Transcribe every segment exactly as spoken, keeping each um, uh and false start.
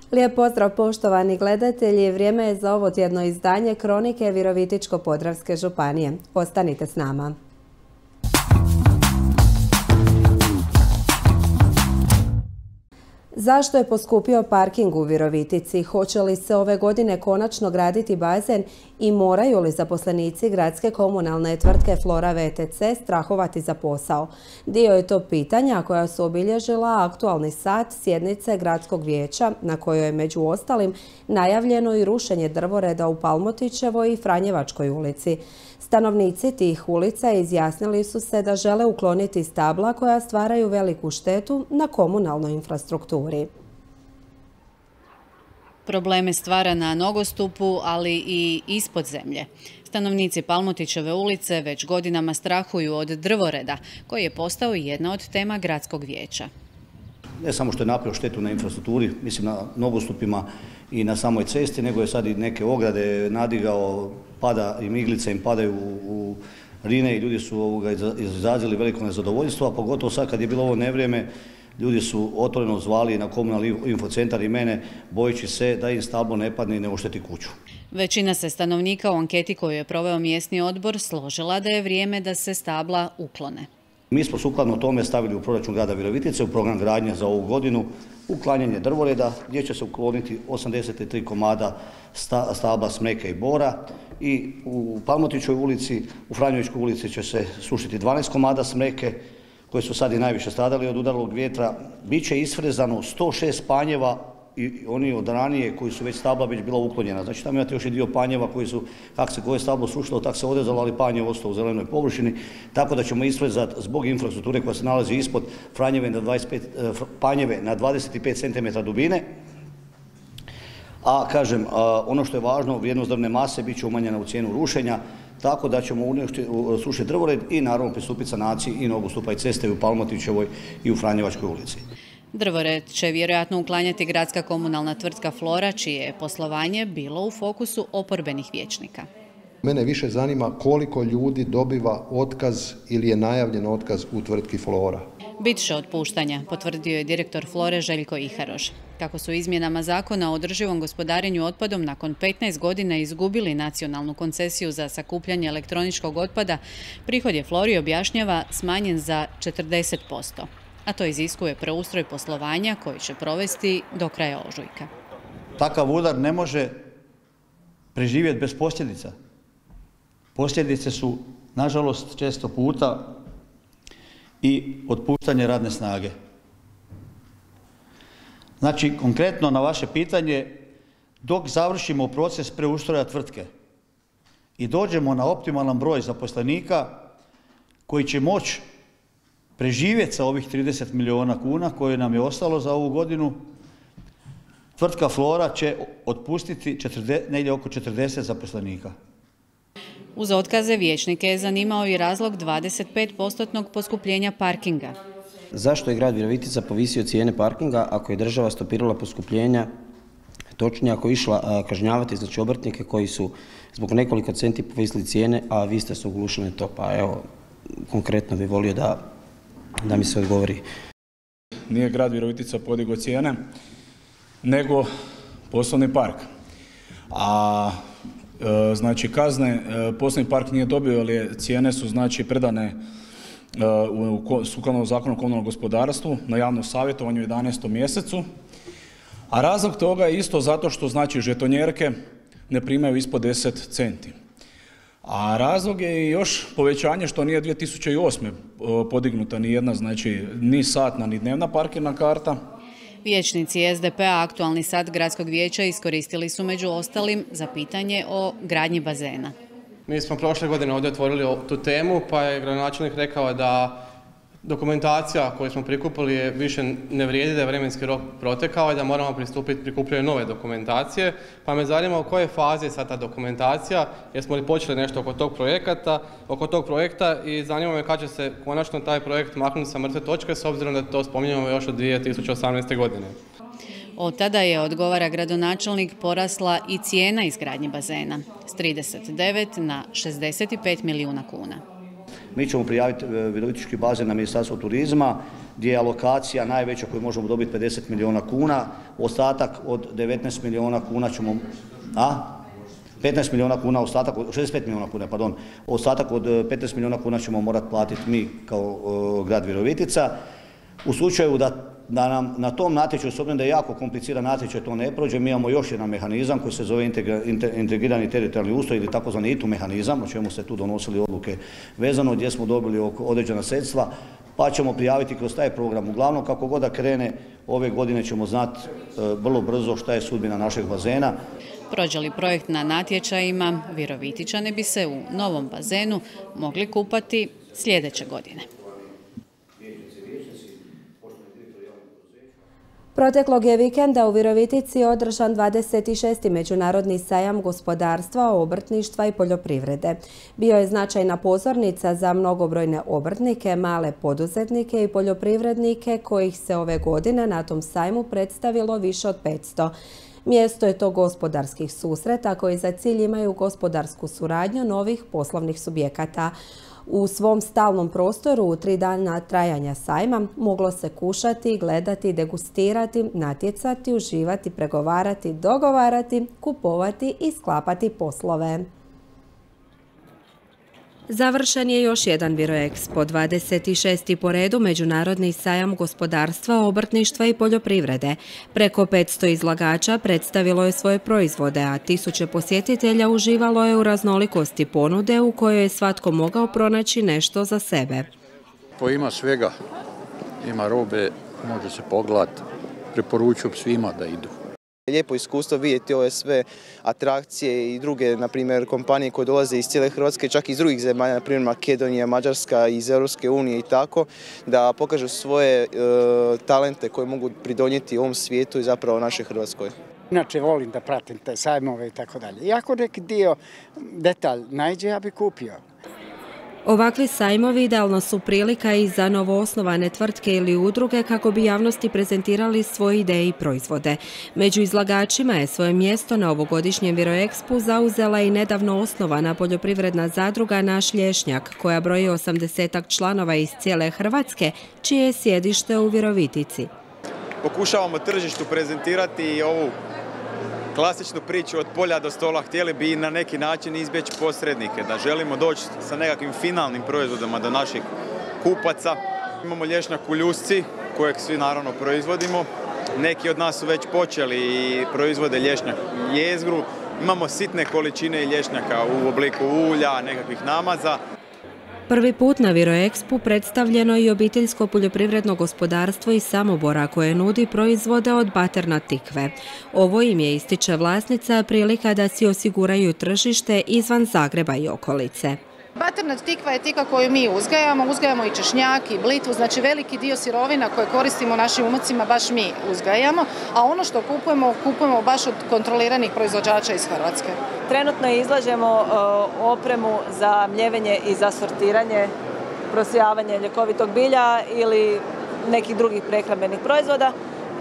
Lijep pozdrav poštovani gledatelji, vrijeme je za ovo tjedno izdanje Kronike Virovitičko-podravske županije. Ostanite s nama. Zašto je poskupio parking u Virovitici? Hoće li se ove godine konačno graditi bazen i moraju li zaposlenici gradske komunalne tvrtke Flora V T C strahovati za posao? Dio je to pitanja koja su obilježila aktualni sat sjednice gradskog vijeća na kojoj je među ostalim najavljeno i rušenje drvoreda u Palmotićevoj i Franjevačkoj ulici. Stanovnici tih ulica izjasnili su se da žele ukloniti stabla koja stvaraju veliku štetu na komunalnoj infrastrukturi. Probleme stvara na nogostupu, ali i ispod zemlje. Stanovnici Palmotićeve ulice već godinama strahuju od drvoreda, koji je postao jedna od tema gradskog vijeća. Ne samo što je napravio štetu na infrastrukturi, mislim na nogostupima i na samoj cesti, nego je sad i neke ograde nadigao, pada i miglice im padaju u rine i ljudi su ovoga izrazili veliko nezadovoljstvo, a pogotovo sad kad je bilo ovo nevrijeme, ljudi su otvoreno zvali na komunalni infocentar i mene, bojeći se da im stablo ne padne i ne ošteti kuću. Većina se stanovnika u anketi koju je proveo mjesni odbor složila da je vrijeme da se stabla uklone. Mi smo sukladno tome stavili u proračun grada Virovitice u program gradnje za ovu godinu uklanjanje drvoreda gdje će se ukloniti osamdeset tri komada stabla smreke i bora i u Palmotićevoj ulici, u Franjevačkoj ulici će se srušiti dvanaest komada smreke koji su sad i najviše stradali od udarnog vjetra. Biće isfrezano sto šest panjeva i oni od ranije koji su već stabla već bila uklonjena. Znači tamo imate još i dio panjeva koji su, kako se koje stablo srušilo, tako se odrezalo, ali panjev ostao u zelenoj površini. Tako da ćemo isfrezati zbog infrastrukture koja se nalazi ispod Franjeve na dvadeset pet, panjeve na dvadeset pet centimetara dubine. A kažem, ono što je važno, vrijednost drvne mase bit će umanjena u cijenu rušenja, tako da ćemo srušiti drvored i naravno pristupiti sanaciji i nogostupa i ceste u Palmotićevoj i u Franjevačkoj ulici. Drvored će vjerojatno uklanjati gradska komunalna tvrtka Flora, čije je poslovanje bilo u fokusu oporbenih vijećnika. Mene više zanima koliko ljudi dobiva otkaz ili je najavljen otkaz u tvrtki Flora. Bit će otpuštanja, potvrdio je direktor Flore Željko Iharoš. Kako su izmjenama zakona o održivom gospodarenju otpadom nakon petnaest godina izgubili nacionalnu koncesiju za sakupljanje elektroničkog otpada, prihod je Flori objašnjava smanjen za četrdeset posto. A to iziskuje preustroj poslovanja koji će provesti do kraja ožujka. Takav udar ne može preživjeti bez posljedica. Posljedice su, nažalost, često puta i otpuštanje radne snage. Znači, konkretno na vaše pitanje, dok završimo proces preustroja tvrtke i dođemo na optimalan broj zaposlenika koji će moći preživjeti sa ovih trideset milijuna kuna koje nam je ostalo za ovu godinu, tvrtka Flora će otpustiti negdje oko četrdeset zaposlenika. Uz otkaze vijećnike je zanimao i razlog dvadeset pet posto poskupljenja parkinga. Zašto je grad Virovitica povisio cijene parkinga ako je država stopirala poskupljenja, točnije ako je išla kažnjavati znači obrtnike koji su zbog nekoliko centi povisili cijene, a vi ste se oglušili na to, pa evo, konkretno bih volio da da mi se odgovori. Nije grad Virovitica podigao cijene, nego poslovni park. A e, znači kazne e, poslovni park nije dobio, ali cijene su znači predane e, u sukladno zakonu o komunalnom gospodarstvu na javnom savjetovanju u jedanaestom mjesecu. A razlog toga je isto zato što znači žetonjerke ne primaju ispod deset centi. A razlog je još povećanje što nije dvije tisuće osme. podignuta ni jedna, znači ni satna ni dnevna parkirna karta. Vijećnici S D P-a aktualni sat gradskog vijeća iskoristili su među ostalim za pitanje o gradnji bazena. Mi smo prošle godine ovdje otvorili tu temu, pa je gradonačelnik rekao da dokumentacija koju smo prikupili je više ne vrijedi, da je vremenski rok protekao i da moramo pristupiti prikupljanju nove dokumentacije. Pa me zanima u kojoj fazi je sad ta dokumentacija, jesmo li počeli nešto oko tog projekata, oko tog projekta i zanima me kad će se konačno taj projekt maknuti sa mrtve točke s obzirom da to spominjamo još od dvije tisuće osamnaeste. godine. Od tada je, odgovara gradonačelnik, porasla i cijena izgradnje bazena s trideset devet na šezdeset pet milijuna kuna. mi ćemo prijaviti virovitički bazen na Ministarstvo turizma, gdje je alokacija najveća koju možemo dobiti pedeset milijuna kuna, ostatak od devetnaest milijuna kuna ćemo, a? petnaest milijuna kuna, ostatak od šezdeset pet milijuna kuna, pardon, ostatak od petnaest milijuna kuna ćemo morati platiti mi kao uh, grad Virovitica. U slučaju da, da nam na tom natječaju, s obzirom da je jako kompliciran natječaj, to ne prođe, mi imamo još jedan mehanizam koji se zove integra, inter, integrirani teritorijalni ustroj ili takozvani I T U mehanizam, o čemu se tu donosili odluke vezano, gdje smo dobili određena sredstva, pa ćemo prijaviti kroz taj program. Uglavnom, kako god da krene, ove godine ćemo znati uh, vrlo brzo šta je sudbina našeg bazena. Prođe li projekt na natječajima, Virovitičani bi se u novom bazenu mogli kupati sljedeće godine. Proteklog je vikenda u Virovitici održan dvadeset šesti Međunarodni sajam gospodarstva, obrtništva i poljoprivrede. Bio je značajna pozornica za mnogobrojne obrtnike, male poduzetnike i poljoprivrednike kojih se ove godine na tom sajmu predstavilo više od petsto. Mjesto je to gospodarskih susreta koji za cilj imaju gospodarsku suradnju novih poslovnih subjekata. U svom stalnom prostoru u tri dana trajanja sajma moglo se kušati, gledati, degustirati, natjecati, uživati, pregovarati, dogovarati, kupovati i sklapati poslove. Završen je još jedan Viroexpo, dvadeset šesti po redu Međunarodni sajam gospodarstva, obrtništva i poljoprivrede. Preko petsto izlagača predstavilo je svoje proizvode, a tisuće posjetitelja uživalo je u raznolikosti ponude u kojoj je svatko mogao pronaći nešto za sebe. Po ima svega, ima robe, može se pogledati, preporučujem svima da idu. Lijepo iskustvo vidjeti ove sve atrakcije i druge, na primjer, kompanije koje dolaze iz cijele Hrvatske, čak i iz drugih zemalja, na primjer Makedonija, Mađarska, iz Europske unije i tako, da pokažu svoje e, talente koje mogu pridonijeti ovom svijetu i zapravo našoj Hrvatskoj. Inače volim da pratim te sajmove i tako dalje. Iako neki dio detalj najđe, ja bi kupio. Ovakvi sajmovi idealno su prilika i za novoosnovane tvrtke ili udruge kako bi javnosti prezentirali svoje ideje i proizvode. Među izlagačima je svoje mjesto na ovogodišnjem Viroexpu zauzela i nedavno osnovana poljoprivredna zadruga Naš Lješnjak, koja broji osamdesetak članova iz cijele Hrvatske, čije je sjedište u Virovitici. Pokušavamo tržištu prezentirati i ovu klasičnu priču od polja do stola. Htjeli bi na neki način izbjeći posrednike, da želimo doći sa nekakvim finalnim proizvodima do naših kupaca. Imamo lješnjak u ljusci, kojeg svi naravno proizvodimo. Neki od nas su već počeli i proizvode lješnjak u jezgru. Imamo sitne količine lješnjaka u obliku ulja, nekakvih namaza. Prvi put na Viroexpu predstavljeno i obiteljsko poljoprivredno gospodarstvo iz Samobora koje nudi proizvode od baterna tikve. Ovo im je, ističe vlasnica, prilika da si osiguraju tržište izvan Zagreba i okolice. Baternat tikva je tikva koju mi uzgajamo, uzgajamo i češnjak i blitvu, znači veliki dio sirovina koje koristimo našim umacima baš mi uzgajamo, a ono što kupujemo, kupujemo baš od kontroliranih proizvođača iz Hrvatske. Trenutno izlažemo opremu za mljevenje i za sortiranje, prosijavanje ljekovitog bilja ili nekih drugih prehrambenih proizvoda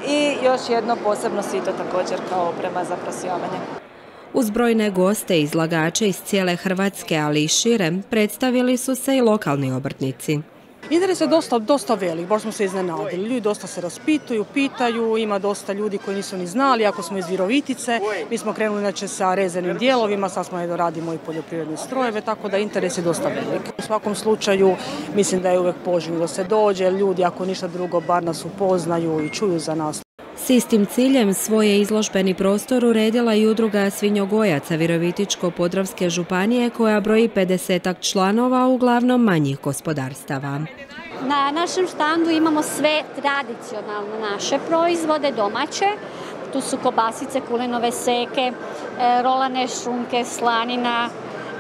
i još jedno posebno sito također kao oprema za prosijavanje. Uz brojne goste i izlagače iz cijele Hrvatske, ali i šire, predstavili su se i lokalni obrtnici. Interes je dosta, dosta velik, baš smo se iznenadili. Ljudi dosta se raspituju, pitaju, ima dosta ljudi koji nisu ni znali, ako smo iz Virovitice. Mi smo krenuli inače sa rezervnim dijelovima, sad smo radimo i poljoprivredne strojeve, tako da interes je dosta velik. U svakom slučaju mislim da je uvijek poželjno da se dođe, ljudi ako ništa drugo bar nas upoznaju i čuju za nas. S istim ciljem svoje izložbeni prostor uredila i udruga svinjogojaca Virovitičko-podravske županije koja broji pedesetak članova, uglavnom manjih gospodarstava. Na našem štandu imamo sve tradicionalne naše proizvode, domaće. Tu su kobasice, kulenove seke, rolane šunke, slanina,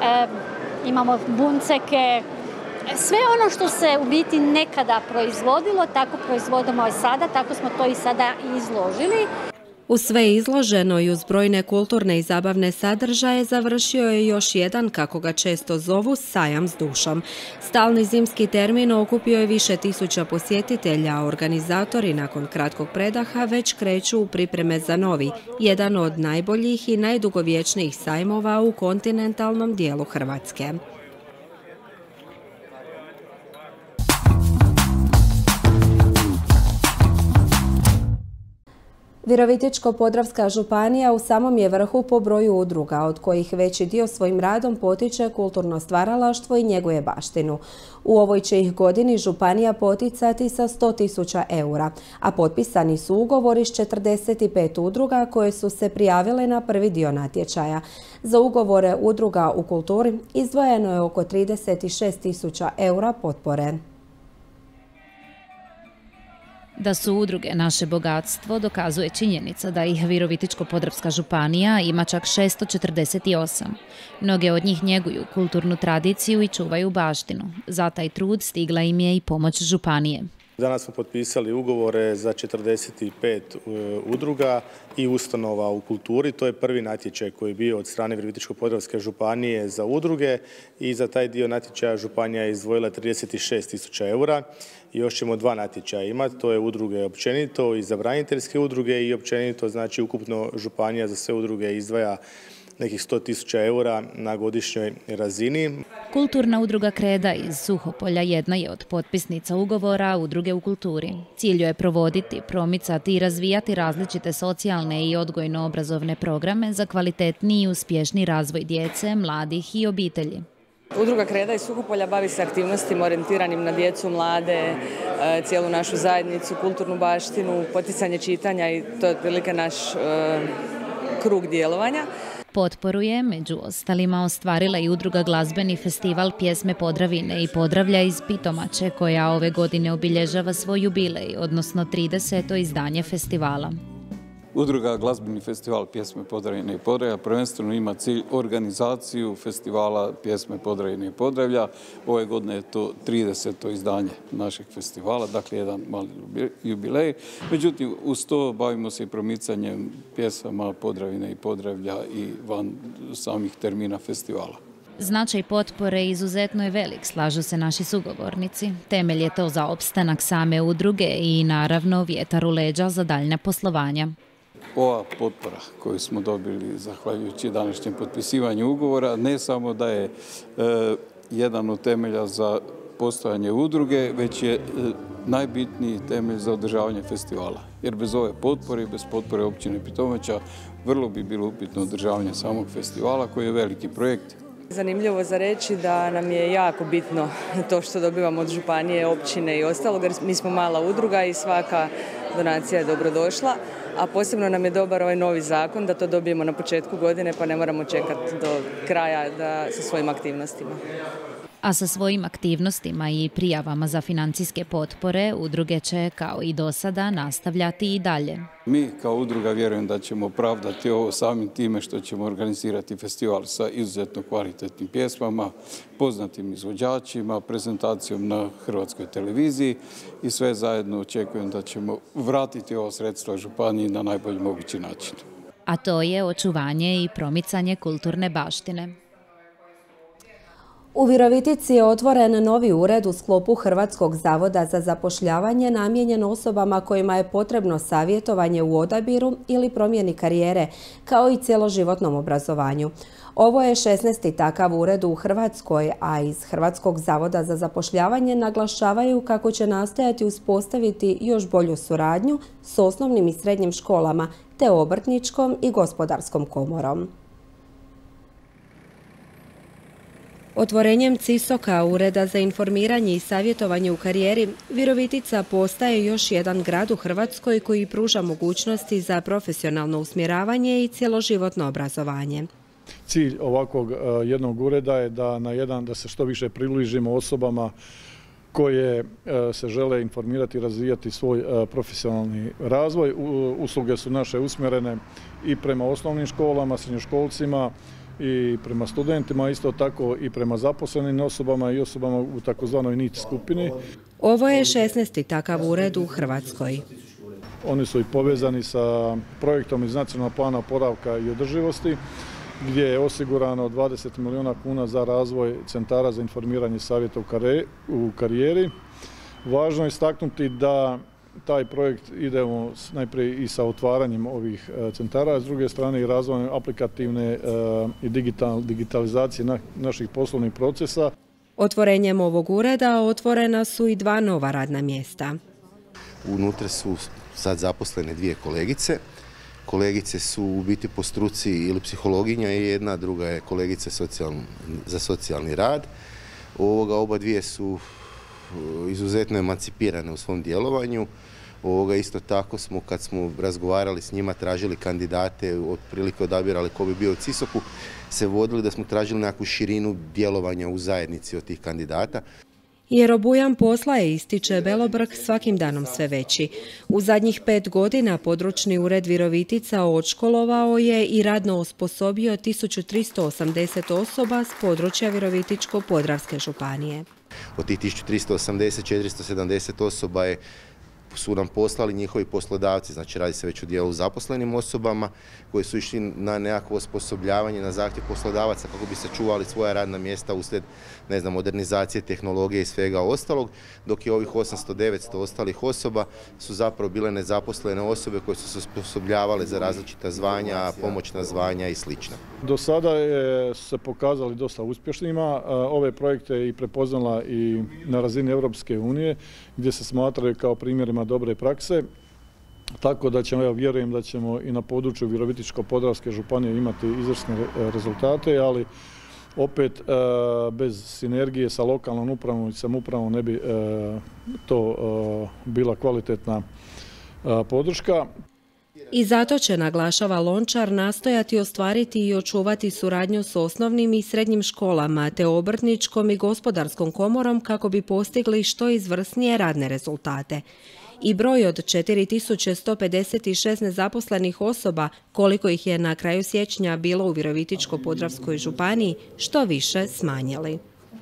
imamo bunceke. Sve ono što se u biti nekada proizvodilo, tako proizvodimo i sada, tako smo to i sada izložili. U sve izloženo i uz brojne kulturne i zabavne sadržaje završio je još jedan, kako ga često zovu, sajam s dušom. Stalni zimski termin okupio je više tisuća posjetitelja, a organizatori nakon kratkog predaha već kreću u pripreme za novi, jedan od najboljih i najdugovječnijih sajmova u kontinentalnom dijelu Hrvatske. Virovitičko-podravska županija u samom je vrhu po broju udruga, od kojih veći dio svojim radom potiče kulturno stvaralaštvo i njeguje baštinu. U ovoj će ih godini županija poticati sa sto tisuća eura, a potpisani su ugovori s četrdeset pet udruga koje su se prijavile na prvi dio natječaja. Za ugovore udruga u kulturi izdvojeno je oko trideset šest tisuća eura potpore. Da su udruge naše bogatstvo dokazuje činjenica da ih Virovitičko-podravska županija ima čak šesto četrdeset osam. Mnoge od njih njeguju kulturnu tradiciju i čuvaju baštinu. Za taj trud stigla im je i pomoć županije. Danas smo potpisali ugovore za četrdeset pet udruga i ustanova u kulturi. To je prvi natječaj koji je bio od strane Virovitičko-podravske županije za udruge i za taj dio natječaja županija je izdvojila trideset šest tisuća eura. I još ćemo dva natječaja imati, to je udruge općenito i za braniteljske udruge i općenito, znači ukupno županija za sve udruge izdvaja nekih sto tisuća eura na godišnjoj razini. Kulturna udruga Kreda iz Suhopolja jedna je od potpisnica ugovora udruge u kulturi. Cilj je provoditi, promicati i razvijati različite socijalne i odgojno-obrazovne programe za kvalitetniji i uspješni razvoj djece, mladih i obitelji. Udruga Kreda iz Suhopolja bavi se aktivnostima orijentiranim na djecu, mlade, cijelu našu zajednicu, kulturnu baštinu, poticanje čitanja i to je otprilike naš krug djelovanja. Potporu je, među ostalima, ostvarila i udruga Glazbeni festival pjesme Podravine i Podravlja iz Pitomače, koja ove godine obilježava svoj jubilej, odnosno trideseto izdanje festivala. Udruga Glazbeni festival pjesme Podravine i Podravlja prvenstveno ima cilj organizaciju festivala pjesme Podravine i Podravlja. Ove godine je to trideseto izdanje našeg festivala, dakle jedan mali jubilej. Međutim, uz to bavimo se i promicanjem pjesama Podravine i Podravlja i van samih termina festivala. Značaj potpore izuzetno je velik, slažu se naši sugovornici. Temelj je to za opstanak same udruge i naravno vjetar u leđa za daljnja poslovanja. Ova potpora koju smo dobili zahvaljujući današnjem potpisivanju ugovora ne samo da je e, jedan od temelja za postojanje udruge, već je e, najbitniji temelj za održavanje festivala. Jer bez ove potpore i bez potpore općine Pitomača vrlo bi bilo upitno održavanje samog festivala koji je veliki projekt. Zanimljivo za reći da nam je jako bitno to što dobivamo od županije, općine i ostalog, jer mi smo mala udruga i svaka donacija je dobrodošla, a posebno nam je dobar ovaj novi zakon da to dobijemo na početku godine pa ne moramo čekati do kraja da, sa svojim aktivnostima. A sa svojim aktivnostima i prijavama za financijske potpore udruge će kao i do sada nastavljati i dalje. Mi kao udruga vjerujem da ćemo opravdati ovo samim time što ćemo organizirati festival sa izuzetno kvalitetnim pjesmama, poznatim izvođačima, prezentacijom na Hrvatskoj televiziji i sve zajedno očekujem da ćemo vratiti ova sredstva županiji na najbolji mogući način. A to je očuvanje i promicanje kulturne baštine. U Virovitici je otvoren novi ured u sklopu Hrvatskog zavoda za zapošljavanje namijenjen osobama kojima je potrebno savjetovanje u odabiru ili promjeni karijere, kao i cjeloživotnom obrazovanju. Ovo je šesnaesti takav ured u Hrvatskoj, a iz Hrvatskog zavoda za zapošljavanje naglašavaju kako će nastojati uspostaviti još bolju suradnju s osnovnim i srednjim školama, te obrtničkom i gospodarskom komorom. Otvorenjem CISOK-a, Ureda za informiranje i savjetovanje u karijeri, Virovitica postaje još jedan grad u Hrvatskoj koji pruža mogućnosti za profesionalno usmjeravanje i cjeloživotno obrazovanje. Cilj ovakvog jednog ureda je da na jedan da se što više približimo osobama koje se žele informirati i razvijati svoj profesionalni razvoj. Usluge su naše usmjerene i prema osnovnim školama, srednjoškolcima, i prema studentima, isto tako i prema zaposlenim osobama i osobama u takozvanoj NEET skupini. Ovo je šesnaesti takav ured u Hrvatskoj. Oni su i povezani sa projektom iz Nacionalnog plana oporavka i održivosti, gdje je osigurano dvadeset milijuna kuna za razvoj centara za informiranje i savjeta u karijeri. Važno je istaknuti da taj projekt idemo najprije i sa otvaranjem ovih centara, a s druge strane i razvojem aplikativne i digitalizacije naših poslovnih procesa. Otvorenjem ovog ureda otvorena su i dva nova radna mjesta. Unutra su sad zaposlene dvije kolegice. Kolegice su u biti po struci ili psihologinja i jedna, druga je kolegica za socijalni rad. Ovoga, oba dvije su izuzetno emancipirane u svom djelovanju. Ovoga, isto tako smo, kad smo razgovarali s njima, tražili kandidate, otprilike odabirali ko bi bio u C I S O K-u, se vodili da smo tražili nekakvu širinu djelovanja u zajednici od tih kandidata. Jer obujam posla je, ističe Belobrg, svakim danom sve veći. U zadnjih pet godina područni ured Virovitica odškolovao je i radno osposobio tisuću tristo osamdeset osoba s područja Virovitičko-podravske županije. Od tih tisuću tristo osamdeset, četiristo sedamdeset osoba je su nam poslali njihovi poslodavci, znači radi se već o dijelu zaposlenim osobama koji su išli na nekakvo osposobljavanje na zahtjev poslodavaca kako bi sačuvali svoja radna mjesta uslijed, ne znam, modernizacije, tehnologije i svega ostalog, dok je ovih osamsto do devetsto ostalih osoba su zapravo bile nezaposlene osobe koje su se osposobljavale za različita zvanja, pomoćna zvanja i slično. Do sada je se pokazali dosta uspješnima. Ove projekte i prepoznala i na razini Europske unije gdje se smatraju kao primjerima dobre prakse. Tako da ćemo, ja vjerujem da ćemo i na području Virovitičko-podravske županije imati izvrsne rezultate, ali opet bez sinergije sa lokalnom upravom i samoupravom ne bi to bila kvalitetna podrška. I zato će, naglašava Lončar, nastojati ostvariti i očuvati suradnju s osnovnim i srednjim školama te obrtničkom i gospodarskom komorom kako bi postigli što izvrsnije radne rezultate. I broj od četiri tisuće sto pedeset šest nezaposlenih osoba, koliko ih je na kraju siječnja bilo u Virovitičko-podravskoj županiji, što više smanjili.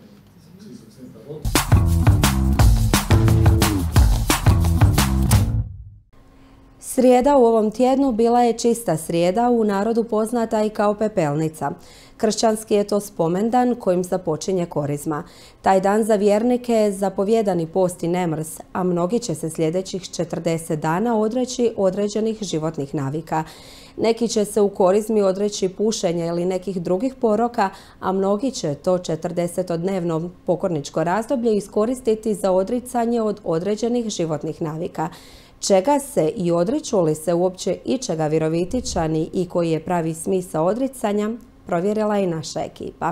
Srijeda u ovom tjednu bila je čista srijeda, u narodu poznata i kao pepelnica. Kršćanski je to spomendan kojim započinje Korizma. Taj dan za vjernike je zapovjedani post i nemrs, a mnogi će se sljedećih četrdeset dana odreći određenih životnih navika. Neki će se u Korizmi odreći pušenja ili nekih drugih poroka, a mnogi će to četrdesetodnevno pokorničko razdoblje iskoristiti za odricanje od određenih životnih navika. Čega se i odriču li se uopće ičega Virovitičani i koji je pravi smisao odricanja, provjerila i naša ekipa.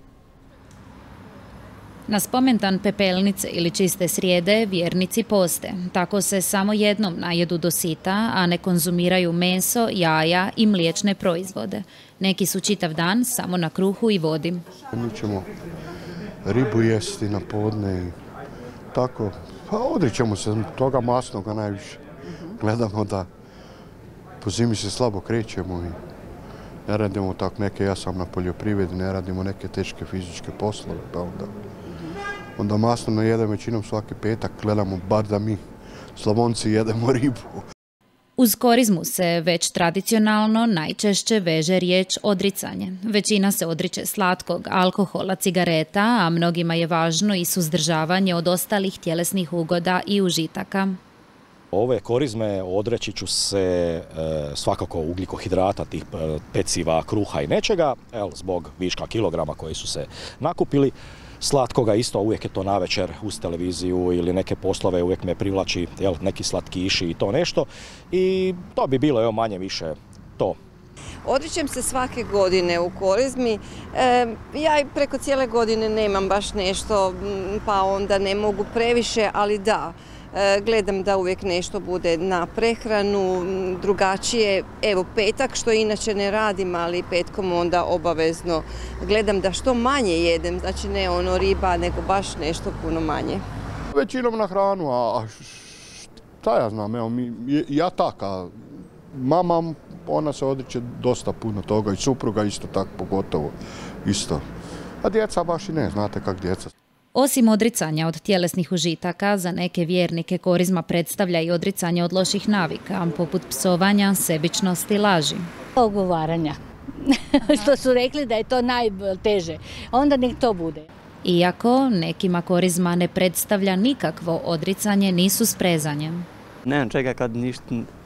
Na spomendan pepelnice ili čiste srijede vjernici poste. Tako se samo jednom najedu do sita, a ne konzumiraju meso, jaja i mliječne proizvode. Neki su čitav dan samo na kruhu i vodi. Mi ćemo ribu jesti na podne i tako. Pa odričemo se toga masnoga najviše. Gledamo da po zimi se slabo krećemo i ne radimo tako neke, ja sam na poljoprivredi, ne radimo neke teške fizičke poslove, pa onda, onda masno ne jedemo većinom svaki petak, gledamo bar da mi Slavonci jedemo ribu. Uz Korizmu se već tradicionalno najčešće veže riječ odricanje. Većina se odriče slatkog, alkohola, cigareta, a mnogima je važno i suzdržavanje od ostalih tjelesnih ugoda i užitaka. Ove korizme odreći ću se e, svakako ugljikohidrata, tih e, peciva, kruha i nečega, el, zbog viška kilograma koji su se nakupili. Slatkoga isto, uvijek je to navečer uz televiziju ili neke poslove, uvijek me privlači jel, neki slatkiši i to nešto. I to bi bilo evo, manje više to. Odričem se svake godine u Korizmi. E, ja preko cijele godine nemam baš nešto, pa onda ne mogu previše, ali da. Gledam da uvijek nešto bude na prehranu, drugačije. Evo petak, što inače ne radim, ali petkom onda obavezno gledam da što manje jedem, znači ne ono riba, nego baš nešto puno manje. Većinom na hranu, a šta ja znam, evo, mi, ja taka, mama, ona se odriče dosta puno toga i supruga isto tako, pogotovo isto. A djeca baš i ne, znate kak djeca. Osim odricanja od tjelesnih užitaka, za neke vjernike Korizma predstavlja i odricanje od loših navika, poput psovanja, sebičnosti i laži. Ogovaranja, što su rekli da je to najteže, onda nek to bude. Iako nekima Korizma ne predstavlja nikakvo odricanje, nisu s prezanjem. Nemam čega kad ništa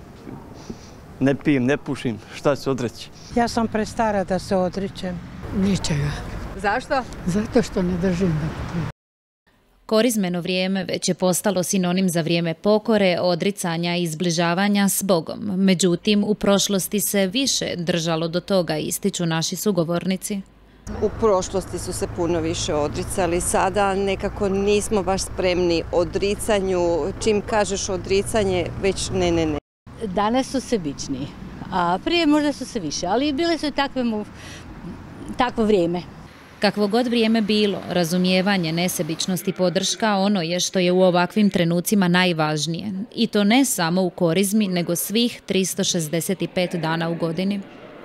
ne pijem, ne pušim, šta se odreći? Ja sam prestara da se odričem. Ničega. Zašto? Zato što ne držim da. Korizmeno vrijeme već je postalo sinonim za vrijeme pokore, odricanja i zbližavanja s Bogom. Međutim, u prošlosti se više držalo do toga, ističu naši sugovornici. U prošlosti su se puno više odricali, sada nekako nismo baš spremni odricanju. Čim kažeš odricanje, već ne, ne, ne. Danas su sebičniji, a prije možda su se više, ali bile su i takve mu, takvo vrijeme. Kakvo god vrijeme bilo, razumijevanje, nesebičnost i podrška ono je što je u ovakvim trenucima najvažnije. I to ne samo u korizmi, nego svih tristo šezdeset pet dana u godini.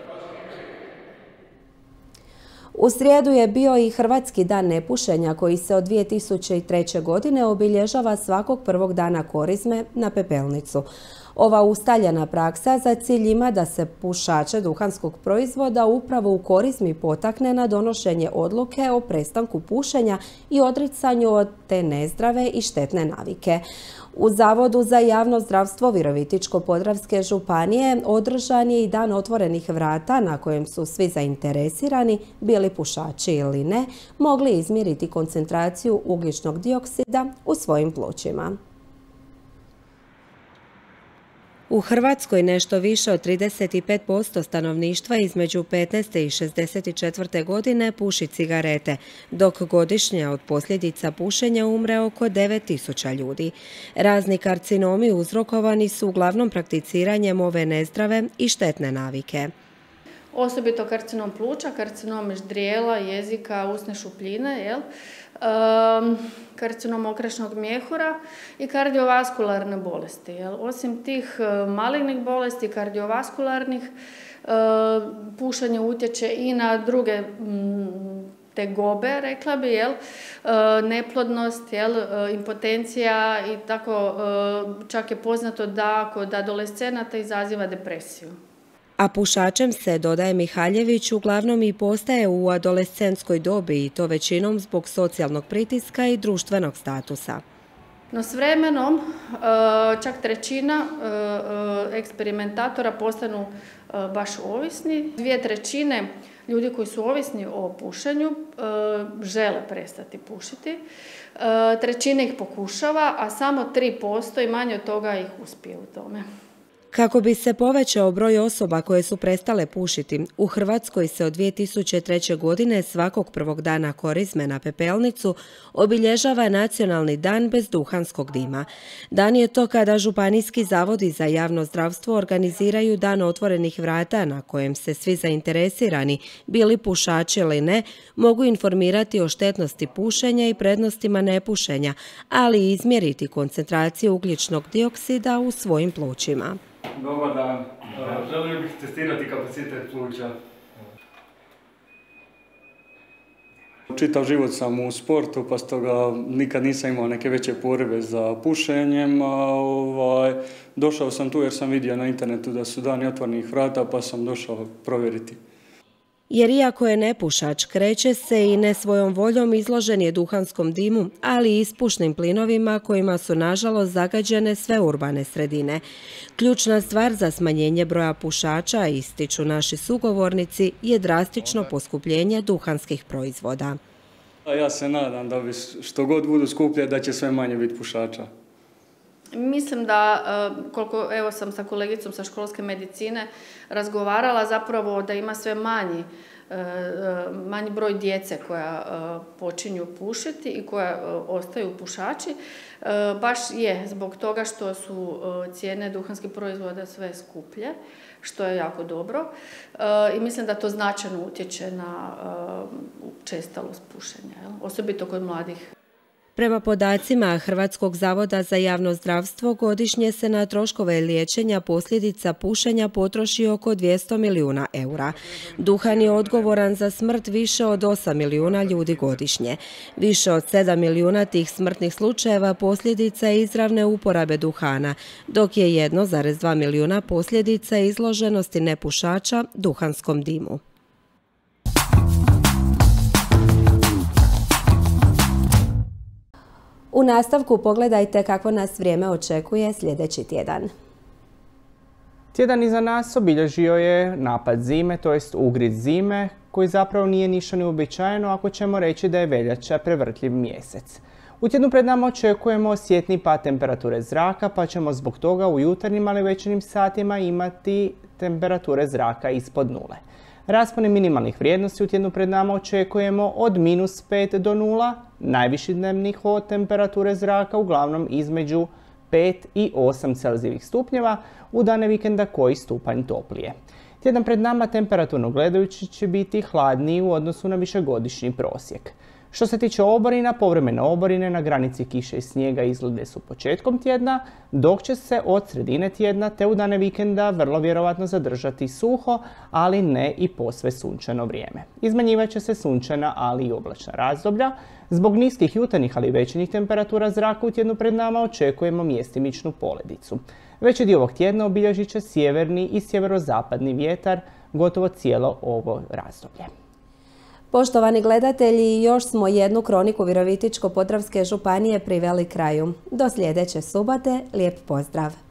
U srijedu je bio i Hrvatski dan nepušenja koji se od dvije tisuće treće. godine obilježava svakog prvog dana korizme na pepelnicu. Ova ustaljena praksa za cilj ima da se pušače duhanskog proizvoda upravo u korizmi potakne na donošenje odluke o prestanku pušenja i odricanju od te nezdrave i štetne navike. U Zavodu za javno zdravstvo Virovitičko-podravske županije održan je i dan otvorenih vrata na kojem su svi zainteresirani, bili pušači ili ne, mogli izmjeriti koncentraciju ugljičnog dioksida u svojim plućima. U Hrvatskoj nešto više od trideset pet posto stanovništva između petnaeste i šezdeset četvrte. godine puši cigarete, dok godišnje od posljedica pušenja umre oko devet tisuća ljudi. Razni karcinomi uzrokovani su uglavnom prakticiranjem ove nezdrave i štetne navike. Osobito karcinom pluća, karcinom ždrijela, jezika, usne šupljine, jel? Um, karcinom okrašnog mjehura i kardiovaskularne bolesti. Jel? Osim tih uh, malignih bolesti, kardiovaskularnih, uh, pušenje utječe i na druge mm, tegobe, rekla bi, jel? Uh, neplodnost, jel? Uh, impotencija i tako, uh, čak je poznato da kod adolescenata izaziva depresiju. A pušačem se, dodaje Mihaljević, uglavnom i postaje u adolescentskoj dobi i to većinom zbog socijalnog pritiska i društvenog statusa. No s vremenom čak trećina eksperimentatora postanu baš ovisni. Dvije trećine ljudi koji su ovisni o pušenju žele prestati pušiti. Trećina ih pokušava, a samo tri posto i manje od toga ih uspije u tome. Kako bi se povećao broj osoba koje su prestale pušiti, u Hrvatskoj se od dvije tisuće treće. godine svakog prvog dana korizme na pepelnicu obilježava Nacionalni dan bez duhanskog dima. Dan je to kada županijski zavodi za javno zdravstvo organiziraju dan otvorenih vrata na kojem se svi zainteresirani, bili pušači ili ne, mogu informirati o štetnosti pušenja i prednostima nepušenja, ali i izmjeriti koncentraciju ugljičnog dioksida u svojim plućima. Dobar dan. Želio bih testirati kapacitet pluća. Čitav život sam u sportu, pa stoga nikad nisam imao neke veće potrebe za pušenjem. A, ovaj, došao sam tu jer sam vidio na internetu da su dani otvorenih vrata, pa sam došao provjeriti. Jer iako je nepušač, kreće se i ne svojom voljom izložen je duhanskom dimu, ali i ispušnim plinovima kojima su nažalost zagađene sve urbane sredine. Ključna stvar za smanjenje broja pušača, ističu naši sugovornici, je drastično poskupljenje duhanskih proizvoda. Ja se nadam da bi što god budu skuplje da će sve manje biti pušača. Mislim da, koliko evo sam sa kolegicom sa školske medicine razgovarala, zapravo da ima sve manji, manji broj djece koja počinju pušiti i koja ostaju pušači. Baš je zbog toga što su cijene duhanskih proizvoda sve skuplje, što je jako dobro. I mislim da to značajno utječe na učestalost pušenja, osobito kod mladih. Prema podacima Hrvatskog zavoda za javno zdravstvo, godišnje se na troškove liječenja posljedica pušenja potroši oko dvjesto milijuna eura. Duhan je odgovoran za smrt više od osam milijuna ljudi godišnje. Više od sedam milijuna tih smrtnih slučajeva posljedica je izravne uporabe duhana, dok je jedan zarez dva milijuna posljedica izloženosti nepušača duhanskom dimu. U nastavku pogledajte kako nas vrijeme očekuje sljedeći tjedan. Tjedan iza nas obilježio je napad zime, to jest ugriz zime, koji zapravo nije ništa neuobičajeno ako ćemo reći da je veljača prevrtljiv mjesec. U tjednu pred nama očekujemo osjetni pad temperature zraka, pa ćemo zbog toga u jutarnjim ali večernjim satima imati temperature zraka ispod nule. Raspone minimalnih vrijednosti u tjednu pred nama očekujemo od minus pet do nula, najviši dnevni hod temperature zraka uglavnom između pet i osam Celzijevih stupnjeva, u dane vikenda koji stupanj toplije. Tjedan pred nama temperaturno gledajući će biti hladniji u odnosu na višegodišnji prosjek. Što se tiče oborina, povremene oborine na granici kiše i snijega izglede su početkom tjedna, dok će se od sredine tjedna te u dane vikenda vrlo vjerovatno zadržati suho, ali ne i posve sunčano vrijeme. Izmanjivat će se sunčana, ali i oblačna razdoblja. Zbog niskih jutarnjih, ali i večernjih temperatura zraka u tjednu pred nama očekujemo mjestimičnu poledicu. Veći dio ovog tjedna obilježit će sjeverni i sjeverozapadni vjetar gotovo cijelo ovo razdoblje. Poštovani gledatelji, još smo jednu kroniku Virovitičko-podravske županije priveli kraju. Do sljedeće subote, lijep pozdrav!